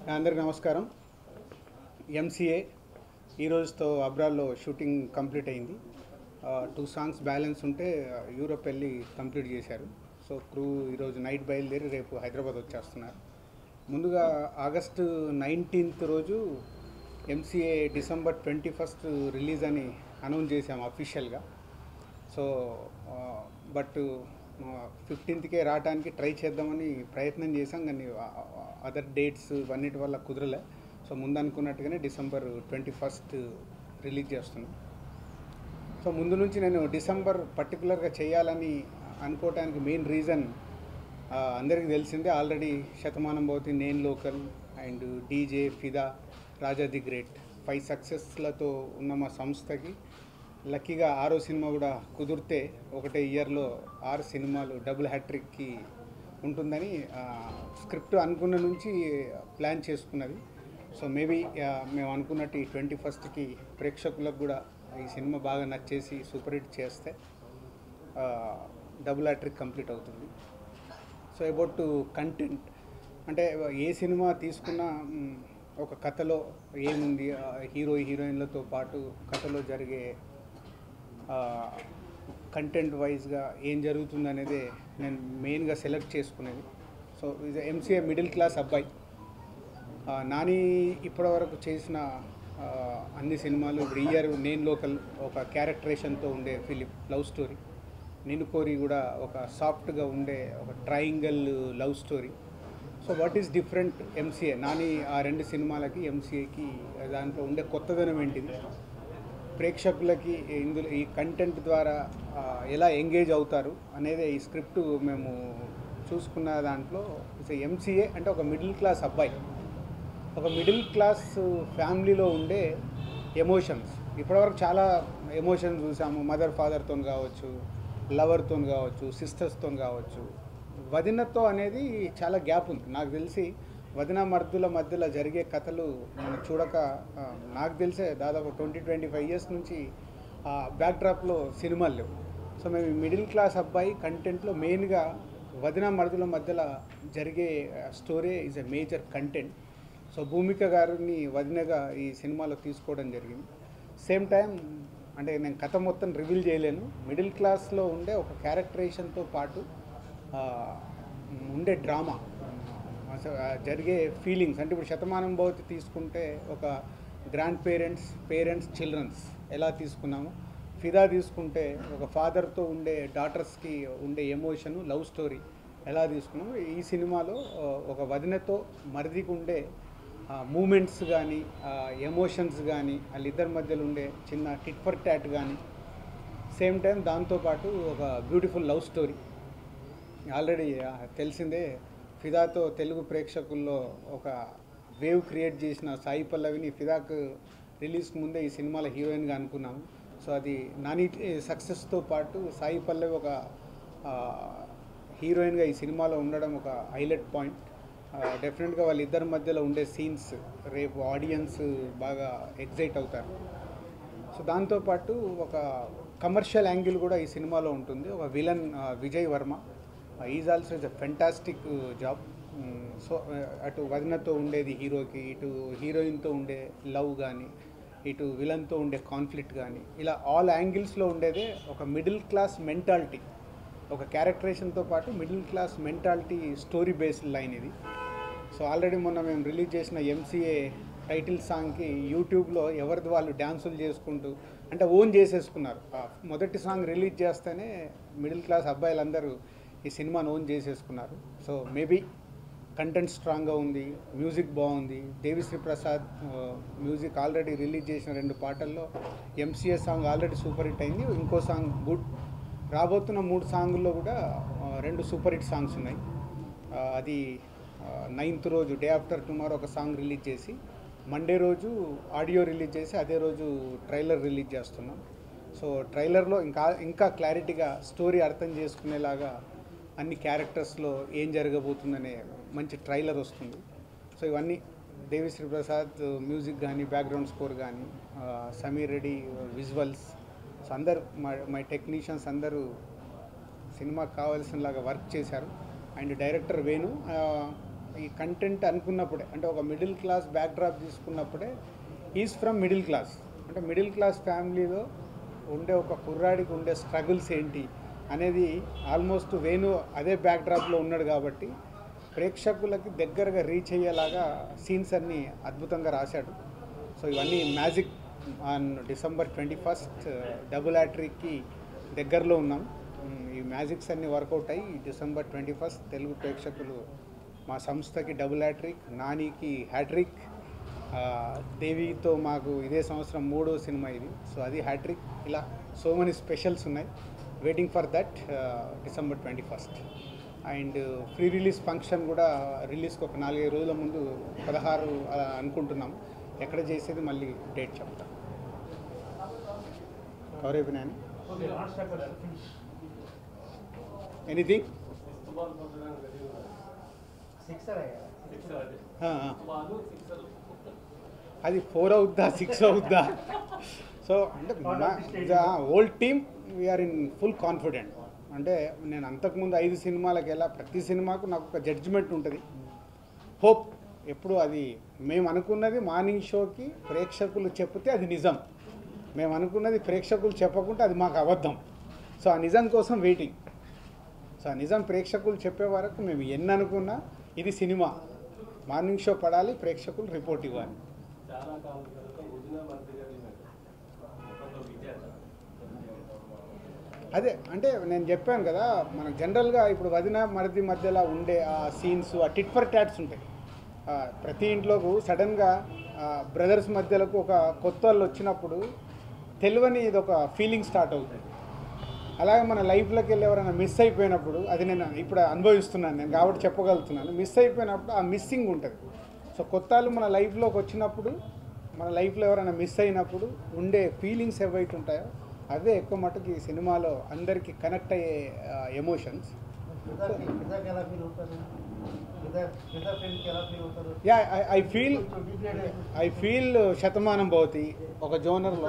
అందరికీ నమస్కారం. ఎంసీఏ ఈ రోజుతో అబ్రాడ్లో షూటింగ్ కంప్లీట్ అయింది. 2 సాంగ్స్ బ్యాలెన్స్ ఉంటే యూరోప్ వెళ్ళి కంప్లీట్ చేశారు. సో క్రూ ఈరోజు నైట్ బయలుదేరి రేపు హైదరాబాద్ వచ్చేస్తున్నారు. ముందుగా ఆగస్టు 19th రోజు ఎంసీఏ డిసెంబర్ 21st రిలీజ్ అని అనౌన్స్ చేశాము అఫీషియల్గా. సో బట్ 15కే రావడానికి ట్రై చేద్దామని ప్రయత్నం చేశాం, కానీ అదర్ డేట్స్ ఇవన్నిటి వల్ల కుదరలే. సో ముందు అనుకున్నట్టుగానే డిసెంబర్ 21st రిలీజ్ చేస్తున్నాం. సో ముందు నుంచి నేను డిసెంబర్ పర్టికులర్గా చేయాలని అనుకోవటానికి మెయిన్ రీజన్ అందరికీ తెలిసిందే. ఆల్రెడీ శతమానం భవతి, నేను లోకల్ అండ్ డీజే, ఫిదా, రాజా ది గ్రేట్ 5 సక్సెస్లతో ఉన్న మా సంస్థకి లక్కీగా 6వ సినిమా కూడా కుదిరితే ఒకటే ఇయర్లో 6 సినిమాలు డబుల్ హ్యాట్రిక్కి ఉంటుందని స్క్రిప్ట్ అనుకున్న నుంచి ప్లాన్ చేసుకున్నది. సో మేబీ మేము అనుకున్నట్టు ఈ 21st ప్రేక్షకులకు కూడా ఈ సినిమా బాగా నచ్చేసి సూపర్ హిట్ చేస్తే డబుల్ హ్యాట్రిక్ కంప్లీట్ అవుతుంది. సో అబౌట్ కంటెంట్ అంటే ఏ సినిమా తీసుకున్నా ఒక కథలో ఏముంది, హీరో హీరోయిన్లతో పాటు కథలో జరిగే కంటెంట్ వైజ్గా ఏం జరుగుతుంది అనేది నేను మెయిన్గా సెలెక్ట్ చేసుకునేది. సో ఇది ఎంసీఏ మిడిల్ క్లాస్ అబ్బాయి. నాని ఇప్పటివరకు చేసిన అన్ని సినిమాలు ఇప్పుడు ఇయర్ నేను లోకల్ ఒక క్యారెక్టరేషన్తో ఉండే ఫిలిం, లవ్ స్టోరీ. నిన్ను కోరి కూడా ఒక సాఫ్ట్గా ఉండే ఒక triangle love story. So what is different MCA Nani ఆ 2 సినిమాలకి ఎంసీఏకి దాంట్లో ఉండే కొత్తదనం ఏంటిది, ప్రేక్షకులకి ఇందులో ఈ కంటెంట్ ద్వారా ఎలా ఎంగేజ్ అవుతారు అనేది ఈ స్క్రిప్ట్ మేము చూసుకున్న దాంట్లో. ఎంసీఏ అంటే ఒక మిడిల్ క్లాస్ అబ్బాయి, ఒక మిడిల్ క్లాస్ ఫ్యామిలీలో ఉండే ఎమోషన్స్. ఇప్పటివరకు చాలా ఎమోషన్స్ చూసాము, మదర్ ఫాదర్తో కావచ్చు, లవర్తో కావచ్చు, సిస్టర్స్తో కావచ్చు. వదినతో అనేది చాలా గ్యాప్ ఉంది. నాకు తెలిసి వదిన మర్దుల మధ్యలో జరిగే కథలు మనం చూడక నాకు తెలిసే దాదాపు 20-25 years నుంచి బ్యాక్డ్రాప్లో సినిమాలు లేవు. సో మేము మిడిల్ క్లాస్ అబ్బాయి కంటెంట్లో మెయిన్గా వదిన మర్దుల మధ్యలో జరిగే story is a major content. So Bhumika గారిని వదినగా ఈ సినిమాలో తీసుకోవడం జరిగింది. సేమ్ టైం అంటే నేను కథ మొత్తం రివీల్ చేయలేను. మిడిల్ క్లాస్లో ఉండే ఒక క్యారెక్టరేషన్తో పాటు ఉండే డ్రామా, జరిగే ఫీలింగ్స్. అంటే ఇప్పుడు శతమానం భవతి తీసుకుంటే ఒక గ్రాండ్ పేరెంట్స్ చిల్డ్రన్స్ ఎలా తీసుకున్నాము, ఫిదా తీసుకుంటే ఒక ఫాదర్తో ఉండే డాటర్స్కి ఉండే ఎమోషను, లవ్ స్టోరీ ఎలా తీసుకున్నాము. ఈ సినిమాలో ఒక వదినతో మరిదికి ఉండే మూమెంట్స్ కానీ, ఎమోషన్స్ కానీ, వాళ్ళిద్దరి మధ్యలో ఉండే చిన్న టిట్ ఫర్ టాట్ కానీ, సేమ్ టైం దాంతోపాటు ఒక బ్యూటిఫుల్ లవ్ స్టోరీ. ఆల్రెడీ తెలిసిందే, ఫిదాతో తెలుగు ప్రేక్షకుల్లో ఒక వేవ్ క్రియేట్ చేసిన సాయి పల్లవిని ఫిదాకు రిలీజ్కి ముందే ఈ సినిమాలో హీరోయిన్గా అనుకున్నాము. సో అది నాని సక్సెస్తో పాటు సాయి పల్లవి ఒక హీరోయిన్గా ఈ సినిమాలో ఉండడం ఒక హైలైట్ పాయింట్. డెఫినెట్గా వాళ్ళిద్దరి మధ్యలో ఉండే సీన్స్ రేపు ఆడియన్స్ బాగా ఎగ్జైట్ అవుతారు. సో దాంతోపాటు ఒక కమర్షియల్ యాంగిల్ కూడా ఈ సినిమాలో ఉంటుంది. ఒక villain Vijay Varma is also is a fantastic job. So అటు వదినతో ఉండేది హీరోకి, ఇటు హీరోయిన్తో ఉండే లవ్ కానీ, ఇటు విలన్తో ఉండే కాన్ఫ్లిక్ట్ కానీ, ఇలా ఆల్ యాంగిల్స్లో ఉండేదే ఒక మిడిల్ క్లాస్ మెంటాలిటీ. ఒక క్యారెక్టరేషన్తో పాటు middle class mentality story based line ఇది. సో ఆల్రెడీ మొన్న మేము రిలీజ్ చేసిన ఎంసీఏ టైటిల్ సాంగ్కి యూట్యూబ్లో ఎవరిది వాళ్ళు డ్యాన్సులు చేసుకుంటూ అంటే ఓన్ చేసేసుకున్నారు. మొదటి సాంగ్ రిలీజ్ చేస్తేనే మిడిల్ క్లాస్ అబ్బాయిలందరూ ఈ సినిమాను ఓన్ చేసేసుకున్నారు. సో మేబీ కంటెంట్ స్ట్రాంగ్గా ఉంది, మ్యూజిక్ బాగుంది. Devi Sri Prasad music already release చేసిన 2 పాటల్లో MCA song already super hit అయింది, ఇంకో సాంగ్ గుడ్. రాబోతున్న 3 సాంగుల్లో కూడా 2 సూపర్ హిట్ సాంగ్స్ ఉన్నాయి. అది 9th రోజు డే ఆఫ్టర్ టుమారో ఒక సాంగ్ రిలీజ్ చేసి, మండే రోజు ఆడియో రిలీజ్ చేసి, అదే రోజు ట్రైలర్ రిలీజ్ చేస్తున్నాం. సో ట్రైలర్లో ఇంకా క్లారిటీగా స్టోరీ అర్థం చేసుకునేలాగా అన్ని క్యారెక్టర్స్లో ఏం జరగబోతుందనే మంచి ట్రైలర్ వస్తుంది. సో ఇవన్నీ దేవిశ్రీ ప్రసాద్ మ్యూజిక్ కానీ, బ్యాక్గ్రౌండ్ స్కోర్ కానీ, సమీర్ రెడ్డి విజువల్స్, సో అందరు మై టెక్నీషియన్స్ అందరూ సినిమాకి కావాల్సినలాగా వర్క్ చేశారు. అండ్ డైరెక్టర్ వేణు ఈ కంటెంట్ అనుకున్నప్పుడే, అంటే ఒక మిడిల్ క్లాస్ బ్యాక్డ్రాప్ తీసుకున్నప్పుడే ఈజ్ ఫ్రమ్ మిడిల్ క్లాస్, అంటే మిడిల్ క్లాస్ ఫ్యామిలీలో ఉండే ఒక కుర్రాడికి ఉండే స్ట్రగుల్స్ ఏంటి అనేది ఆల్మోస్ట్ వేణు అదే బ్యాక్డ్రాప్లో ఉన్నాడు కాబట్టి ప్రేక్షకులకి దగ్గరగా రీచ్ అయ్యేలాగా సీన్స్ అన్నీ అద్భుతంగా రాశాడు. సో ఇవన్నీ మ్యాజిక్ ఆన్ December 21 డబుల్ హ్యాట్రిక్కి దగ్గరలో ఉన్నాం. ఈ మ్యాజిక్స్ అన్నీ వర్కౌట్ అయ్యి December 21 తెలుగు ప్రేక్షకులు మా సంస్థకి డబుల్ హ్యాట్రిక్, నానికి హ్యాట్రిక్, దేవితో మాకు ఇదే సంవత్సరం 3వ సినిమా ఇది. సో అది హ్యాట్రిక్. ఇలా సో మెనీ స్పెషల్స్ ఉన్నాయి. Waiting for that December 21. And pre release function కూడా రిలీజ్కి ఒక 4-5 రోజుల ముందు 16 అలా అనుకుంటున్నాం. ఎక్కడ చేసేది మళ్ళీ డేట్ చెప్తాం. కవర్ అయిపోయినాయని ఎనీథింగ్ అది 4 అవుద్దా 6 అవుద్దా? సో అంటే old team we are in full confident. అంటే నేను అంతకుముందు 5 సినిమాలకు ఎలా ప్రతి సినిమాకు నాకు ఒక జడ్జిమెంట్ ఉంటుంది, హోప్. ఎప్పుడు అది మేము అనుకున్నది మార్నింగ్ షోకి ప్రేక్షకులు చెప్తే అది నిజం, మేము అనుకున్నది ప్రేక్షకులు చెప్పకుంటే అది మాకు అబద్ధం. సో ఆ నిజం కోసం వెయిటింగ్. సో ఆ నిజం ప్రేక్షకులు చెప్పే వరకు మేము ఎన్ని అనుకున్నా ఇది సినిమా మార్నింగ్ షో పడాలి, ప్రేక్షకులు రిపోర్ట్ ఇవ్వాలి. అదే అంటే నేను చెప్పాను కదా, మనకు జనరల్గా ఇప్పుడు వదిన మరిది మధ్యలో ఉండే ఆ సీన్స్, ఆ టిట్ ఫర్ టాట్స్ ఉంటాయి. ప్రతి ఇంట్లోకి సడన్గా బ్రదర్స్ మధ్యలోకి ఒక కొత్త వాళ్ళు వచ్చినప్పుడు తెలియని ఇది ఒక ఫీలింగ్ స్టార్ట్ అవుతుంది. అలాగే మన లైఫ్లోకి వెళ్ళి ఎవరైనా మిస్ అయిపోయినప్పుడు, అది నేను ఇప్పుడు అనుభవిస్తున్నాను నేను కాబట్టి చెప్పగలుగుతున్నాను, మిస్ అయిపోయినప్పుడు ఆ మిస్సింగ్ ఉంటుంది. సో కొత్త వాళ్ళు మన లైఫ్లోకి వచ్చినప్పుడు, మన లైఫ్లో ఎవరైనా మిస్ అయినప్పుడు ఉండే ఫీలింగ్స్ ఏవైతే ఉంటాయో అవే ఎక్కువ మటుకు ఈ సినిమాలో అందరికీ కనెక్ట్ అయ్యే emotions. Yeah I feel Shatamanam Bhavathi ఒక జోనర్లో.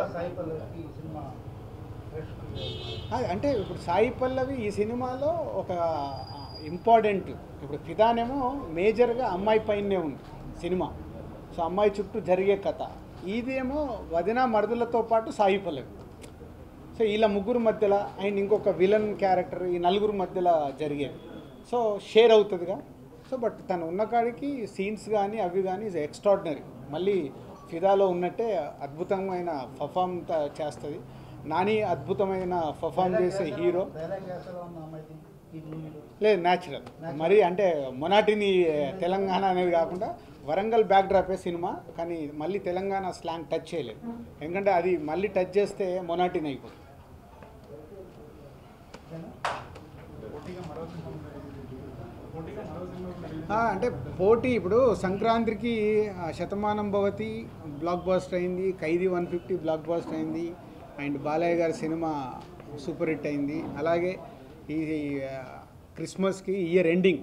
అంటే ఇప్పుడు సాయి పల్లవి ఈ సినిమాలో ఒక ఇంపార్టెంట్, ఇప్పుడు ఫిదానేమో మేజర్గా అమ్మాయి పైనే ఉంది సినిమా. సో అమ్మాయి చుట్టూ జరిగే కథ, ఇదేమో వదిన మరుదులతో పాటు సాయి పల్లవి. సో వీళ్ళ ముగ్గురు మధ్యలో అండ్ ఇంకొక విలన్ క్యారెక్టర్, ఈ నలుగురు మధ్యలో జరిగేది. సో షేర్ అవుతుందిగా. సో బట్ తను ఉన్న కాడికి సీన్స్ కానీ అవి కానీ ఈజ్ ఎక్స్ట్రాడినరీ. మళ్ళీ ఫిదాలో ఉన్నట్టే అద్భుతమైన పర్ఫామ్ చేస్తుంది. నాని అద్భుతమైన పర్ఫామ్ చేసే హీరో. లేదు న్యాచురల్ మరి, అంటే మొనాటిని తెలంగాణ అనేది కాకుండా వరంగల్ బ్యాక్ డ్రాపే సినిమా, కానీ మళ్ళీ తెలంగాణ స్లాంగ్ టచ్ చేయలేదు. ఎందుకంటే అది మళ్ళీ టచ్ చేస్తే మొనాటిని అయిపోతుంది. అంటే పోటీ ఇప్పుడు సంక్రాంతికి శతమానం భవతి బ్లాక్ బాస్టర్ అయింది, ఖైదీ 150 బ్లాక్ బాస్టర్ అయింది, అండ్ బాలయ్య గారి సినిమా సూపర్ హిట్ అయింది. అలాగే ఈ క్రిస్మస్కి year ending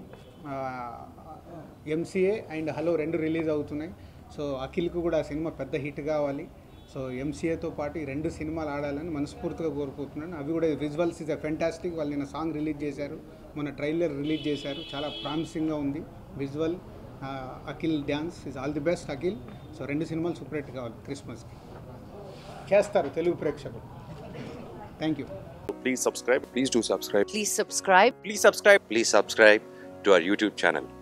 MCA and hello 2 రిలీజ్ అవుతున్నాయి. సో అఖిల్కు కూడా ఆ సినిమా పెద్ద హిట్ కావాలి. సో ఎంసీఏతో పాటు ఈ 2 సినిమాలు ఆడాలని మనస్ఫూర్తిగా కోరుకుంటున్నాను. అవి కూడా విజువల్స్ ఇస్ ఫెంటాస్టిక్. వాళ్ళు నిన్న సాంగ్ రిలీజ్ చేశారు, మన ట్రైలర్ రిలీజ్ చేశారు, చాలా ప్రామిసింగ్గా ఉంది visual. Akhil dance is all the best Akhil. So 2 సినిమాలు సూపర్ హిట్ కావాలి క్రిస్మస్కి, చేస్తారు తెలుగు ప్రేక్షకులు. Thank you. Please subscribe. Please do subscribe. Please subscribe. Please subscribe. Please subscribe to our YouTube channel.